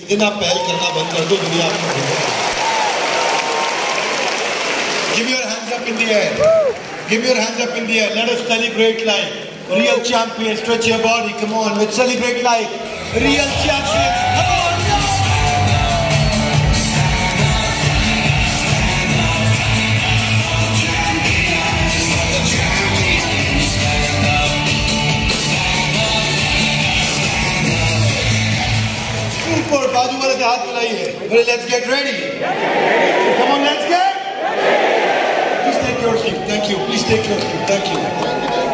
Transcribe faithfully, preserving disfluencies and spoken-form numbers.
इतना पहल करना बंद कर दो, दुनिया आपको। Give your hands up in the air. Give your hands up in the air. Let us celebrate like real champions. Stretch your body. Come on, let's celebrate like real champions. Come on. Super. बाजू वाले से हाथ मिलाइए. Let's get ready. Come on, let's get. Please take your seat. Thank you. Please take your seat. Thank you.